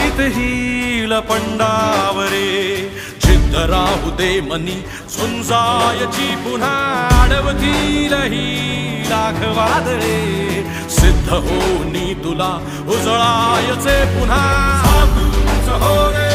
गणित हील पंडावरे जिद्द राहू दे मनी झुंजायची पुन्हा अडवतील ही लाख वादळे सिद्ध होनी तुला उजळायचे पुन्हा हो रे